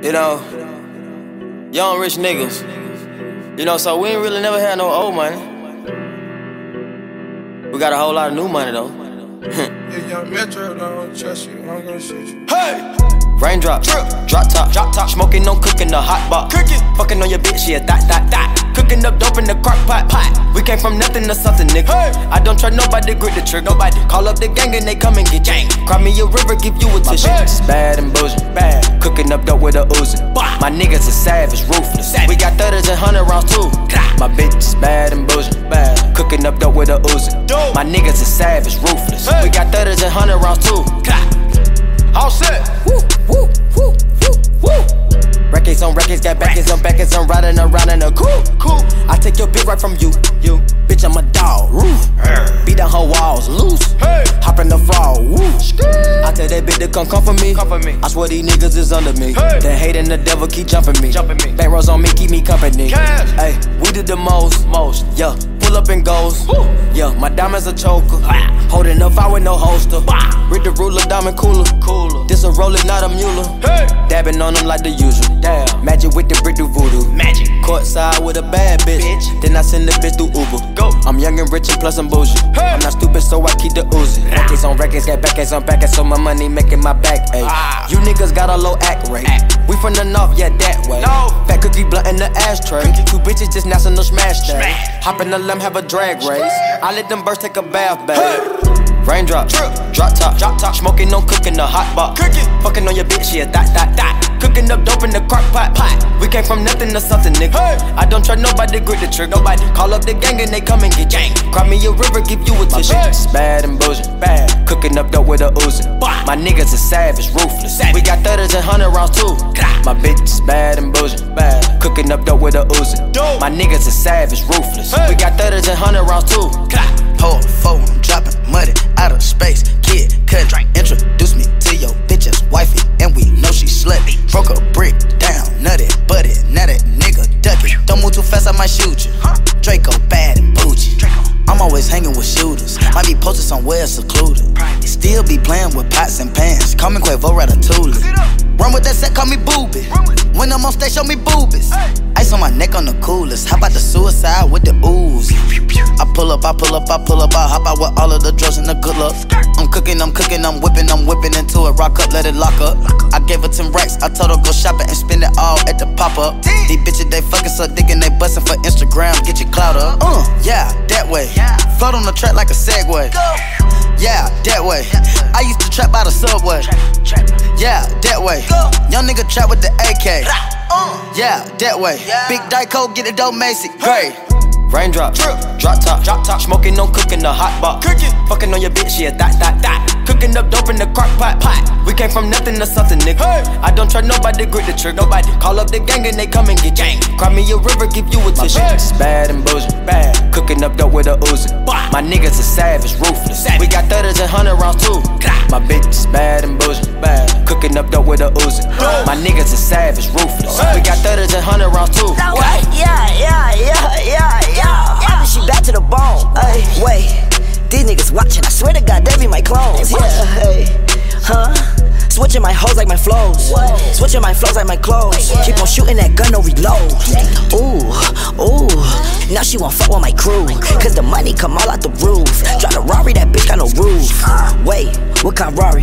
You know, young rich niggas. You know, so we ain't really never had no old money. We got a whole lot of new money though. If young Metro don't trust you, I'm gonna shoot you. Hey! Raindrop, drop top, smoking on cooking the hotbox. Fucking on your bitch, yeah, thot. Cooking up dope in the crockpot. We came from nothing to something, nigga. Hey. I don't try nobody, grip the trigger. Nobody call up the gang and they come and get gang. Cry me a river, give you a tissue. My bitch is bad and boujee, bad. Cooking up dope with a Uzi. My niggas is savage, ruthless. We got 30s and 100 rounds too. My bitch is bad and boujee, bad. Cooking up dope with a Uzi. My niggas is savage, ruthless. We got 30s and 100 rounds too. All set. Woo, woo, woo, woo, woo. Records on records, got backers on backers. I'm riding around in a coupe. I take your bitch right from you. Bitch, I'm a dog. Beat down her walls, loose. Hop in the fall. I tell that bitch to come for me. I swear these niggas is under me. They hating the devil keep jumping me. Bank rolls on me, keep me company. Hey, we did the most. Yeah, pull up and goes. Yeah, my diamonds a choker. Holding up, I with no holster. Read the ruler, diamond cooler. This a roller, not a mule. Dabbing on them like the usual. Magic with the brick do voodoo. Magic. Courtside with a bad bitch. Then I send the bitch through Uber. Go. I'm young and rich and plus I'm bougie. I'm not stupid, so I keep the Uzi. Records on records, got backers on backers, so my money making my back ache. You niggas got a low act rate. We from the north, yeah, that way. Fat cookie blunt in the ashtray. Two bitches just national smash day. Hop in the limb, have a drag race. I let them birds take a bath, babe. Raindrop, drop top, smoking on cooking the hotbox. Fucking on your bitch, yeah, thot. Cooking up dope in the crockpot. We came from nothing to something, nigga. I don't try nobody, grip the trigger. Nobody call up the gang and they come and get gang. Cry me a river, give you a tissue. My bitch is bad and boujee, bad. Cooking up dope with a Uzi. My niggas is savage, ruthless. We got 30s and 100 rounds too. My bitch is bad and boujee, bad. Cooking up dope with a Uzi. My niggas is savage, ruthless. We got 30s and 100 rounds too. Pour a phone, I'm dropping money out of space. Kid, cut, introduce me to your bitch's wifey, and we know she slutty. Broke a brick down, nutty, butty, now that nigga duck it. Don't move too fast, I might shoot you. Draco bad and Boujee. I'm always hanging with shooters. Might be posted somewhere secluded. Still be playing with pots and pans. Call me Quavo Ratatouille. Run with that set, call me Booby. When I'm on stage, show me boobies. Ice on my neck on the coolest. How about the suicide with the ooze? I pull up, I hop out with all of the drugs and the good luck. I'm cooking, I'm whipping into it. Rock up, let it lock up. I gave her 10 racks, I told her go shopping and spend it all at the pop-up. These bitches, they fucking so dick and they bustin' for Instagram, get your clout up. Yeah, that way. Float on the track like a Segway. Yeah, that way. I used to trap by the subway. Yeah, that way. Young nigga trap with the AK. Yeah, that way. Big Dyco, get it dope, Macy. Great. Raindrop, drop top, smoking on cooking the hotbox. Fucking on your bitch, yeah, thot. Cooking up dope in the crockpot. We came from nothing to something, nigga. I don't try nobody, grip the trigger. Nobody call up the gang and they come and get gang. Cry me a river, give you a tissue. My bitch is bad and boujee, bad. Cooking up dope with a Uzi. My niggas is savage, ruthless. We got 30s and 100 rounds too. My bitch is bad and boujee, bad. Cooking up dope with a Uzi. My niggas is savage, ruthless. We got 30s and 100 rounds too. Yeah. She back to the bone. Wait, these niggas watching. I swear to God, they be my clones. Switching my hoes like my flows. Switching my flows like my clothes. Keep on shooting that gun, no reload. Ooh. Now she won't fuck with my crew. Cause the money come all out the roof. Drive a Rari, that bitch got no roof. Wait, what kind of Rari?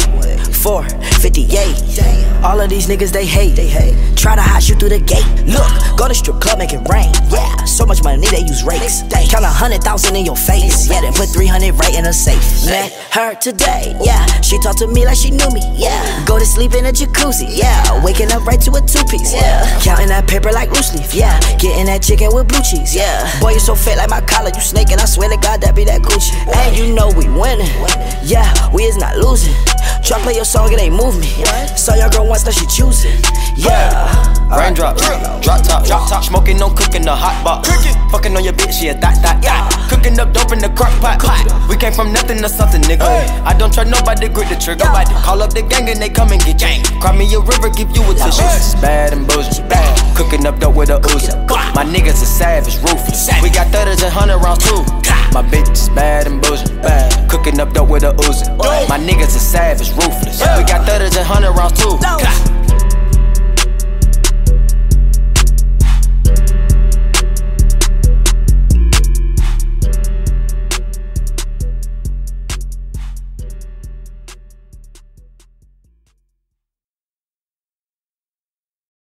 458. All of these niggas, they hate. Try to hide you through the gate. Look, go to strip club, make it rain. Yeah, so much money, they use rakes. Count 100,000 in your face. Yeah, then put 300 right in a safe. Met her today. Yeah, she talked to me like she knew me. Yeah, go to sleep in a jacuzzi. Yeah, waking up right to a two-piece. Yeah, counting that paper like loose leaf. Yeah, getting that chicken with blue cheese. Yeah, boy, you so fat like my collar. You snaking, I swear to God, that be that Gucci. And you know we winning. Yeah, we is not losing. Try play your song, it ain't move me. Saw your girl once, now she choosing. Yeah. Raindrop, drop top, smoking on cooking the hotbox. Fucking on your bitch, yeah, thot. Cooking up dope in the crockpot. We came from nothing to something, nigga. I don't try nobody, grip the trigger. Nobody call up the gang and they come and get gang. Cry me a river, give you a tissue. Bad and boujee, bad. Cooking up dope with a Uzi. My niggas is savage, ruthless. We got 30s and 100 rounds too. My bitch is bad and boujee, bad. Cooking up dope with a Uzi. My niggas is savage, ruthless. We got 30s and 100 rounds too.